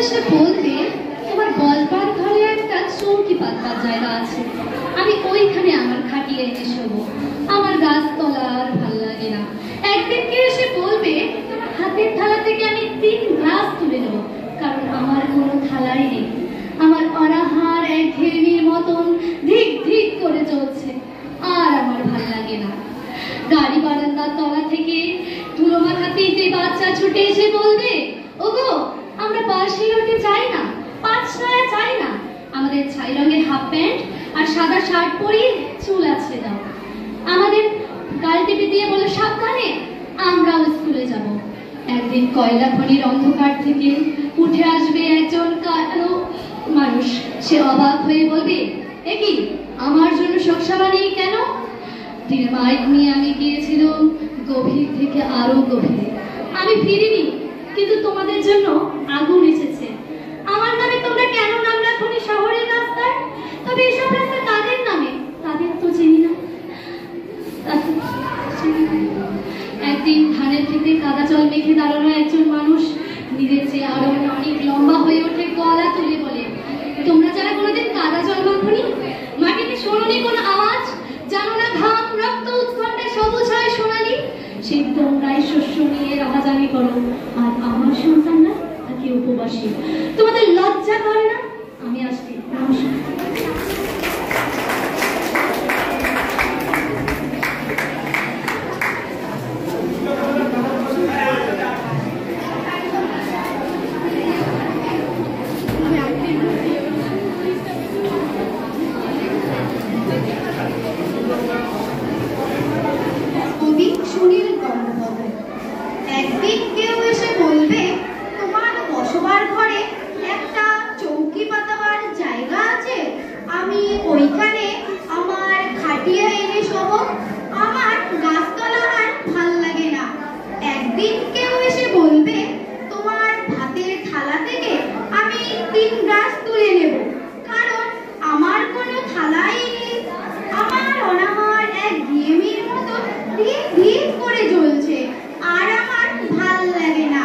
এসে বলবে তোমার গল্পার ঘরে একটা চৌকি পাতার জায়গা আছে, আমি ওইখানে আমার খাটিয়ে এনে শোবো। আমার গাছতলা আর ভাল লাগে না। একদিন কে এসে বলবে হাতের থালা থেকে আমি 3 গ্লাস তুলে নেব, কারণ আমার কোনো থালাই নেই। আমার অনাহার একঘেয়েমির মতন ধিক ধিক করে চলছে, আর আমার ভাল লাগে না। গাড়ি বারান্দার তলা থেকে ধুলো মাখা 3টে বাচ্চা ছুটে এসে বলবে, ওগো আমরা পাশে উঠে চাই না, 5 নয়া চাই না, আমাদের ছাই রঙের হাফ প্যান্ট আর সাদা শার্ট পরিয়ে চুল আছে দাও। আমাদের গাল টিপে দিয়ে বলে সাবধানে, আমরাও স্কুলে যাব। একদিন কয়লা খনির অন্ধকার থেকে উঠে আসবে একজন কালো মানুষ। সে অবাক হয়ে বলবে, এ কি আমার জন্য শোকসভা নেই কেন? মাইক নিয়ে আমি গিয়েছিলাম গভীর থেকে আরো গভীরে। আমি ফিরিনি, কিন্তু তোমাদের জন্য আগুন এসেছে। আমার নামে তোমরা কেন নাম রাখোনি শহরের রাস্তায়? তবে এসব রাস্তা কাদের নামে? তাদের তো চিনি না। একদিন ধানের খেতে কাদা জল মেখে দাঁড়ানো একজন মানুষ নিজের চেয়ে আরো অনেক লম্বা হয়ে ওঠে, গলা তুলে বলে, তোমরা যারা কোনোদিন কাদা জল মাখোনি, মাটিতে শোনোনি কোনো আওয়াজ, জানো না ঘাম রক্ত উৎকণ্ঠে সবুজ হয় সোনালি, সেই তোমরাই শস্য নিয়ে রাহাজানি করো, আর আমার সন্তানরা থাকে উপবাসী। তোমাদের লজ্জা করে না? আমি আসছি, নমস্কার। একদিন কেউ এসে বলবে তোমার বসবার ঘরে একটা চৌকি পাতাবার জায়গা আছে, আমি ওইখানে আমার খাটিয়ে এনে শোবো। আমার গাছতলা আর ভাল লাগে না। একদিন কেউ এসে বলবে তোমার ভাতের থালা থেকে আমি 3 গ্লাস তুলে নেব, কারণ আমার কোনো থালাই নেই। আমার অনাহার এক ঘিয়েমির মতো ধীর ধীর করে জ্বলছে, আর আমার ভাল লাগে না।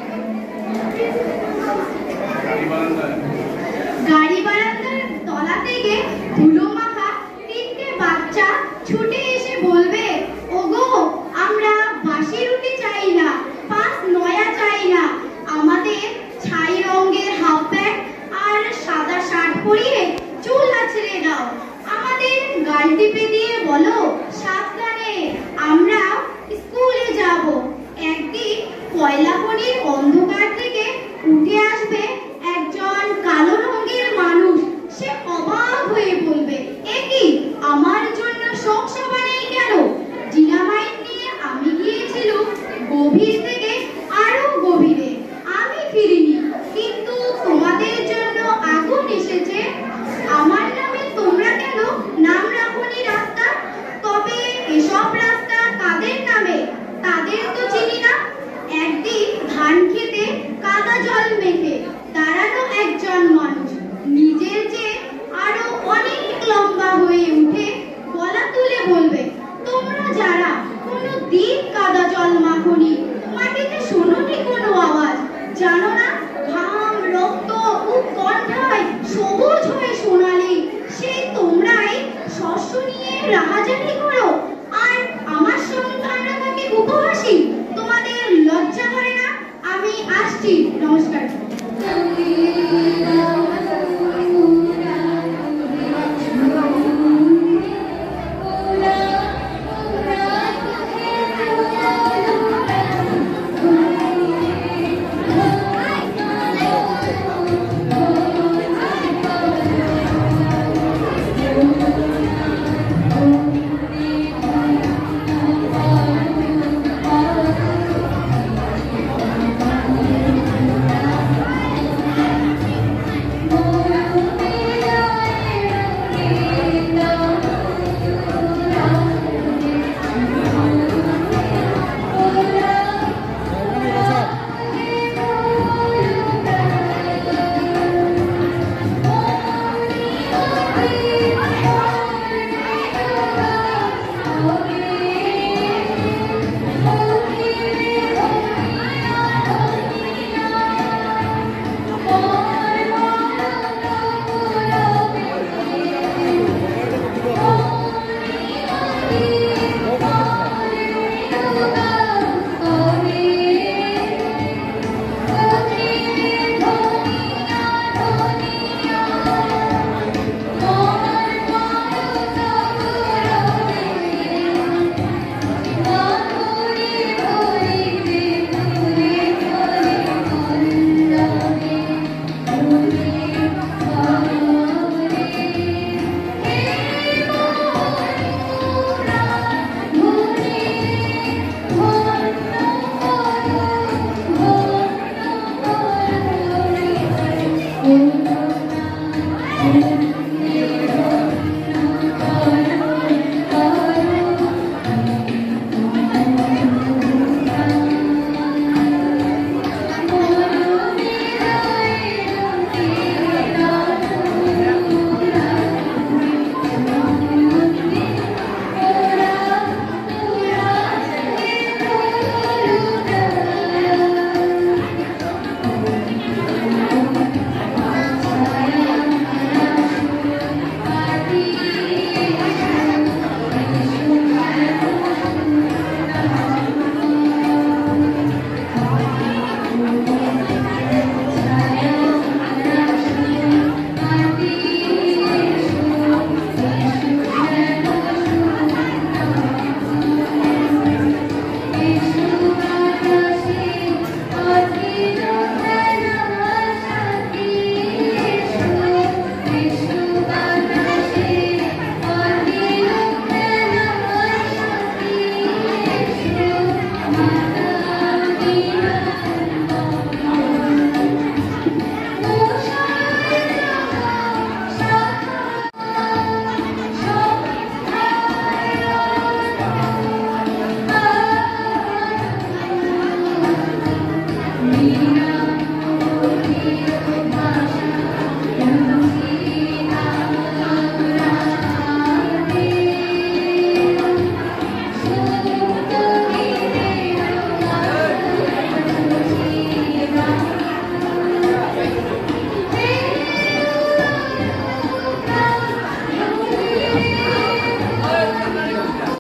গাড়ি বারান্দার তলা থেকে ধুলো মাখা 3টে বাচ্চা ছুটে এসে বলবে, ওগো আমরা বাসি রুটি চাই না, 5 নয়া চাই না, আমাদের ছাই রঙের হাফ প্যান্ট আর সাদা শার্ট পরিয়ে চুল আছড়ে দাও। আমাদের গাল টিপে দিয়ে বলো সাবধানে, আমরা স্কুলে যাব। একদিন কয়লা খনির অন্ধকার থেকে উঠে আসবে একজন কালো রঙের মানুষ। সে অবাক হয়ে বলবে, এ কি আমার জন্য শোকসভা নেই কেন? ডিনামাইট নিয়ে আমি গিয়েছিলাম গভীর থেকে আরো গভীরে, আমি ফিরিনি, কিন্তু তোমাদের জন্য আগুন এসেছে। আমার নামে তোমরা কেন নাম রাখোনি রাস্তা? তবে এসব রাস্তা কাদের নামে? তাদের তো চিনি না। একদিন ধান খেতে কাদা জল মেখে দাঁড়ানো একজন মানুষ নিজের চেয়ে আরো অনেক লম্বা হয়ে উঠে গলা তুলে বলবে, তোমরা যারা কোনো দিন কাদা জল মাখোনি, মাটিতে শোনোনি কোনো আওয়াজ, জানো না ঘাম রক্ত উৎকণ্ঠায় সবুজ হয়ে সোনালি, সেই তোমরাই শস্য নিয়ে রাহাজানি করো, আর আমার সন্তানরা থাকে উপবাসী। তোমাদের লজ্জা করে না? আমি আসছি, নমস্কার। করুণ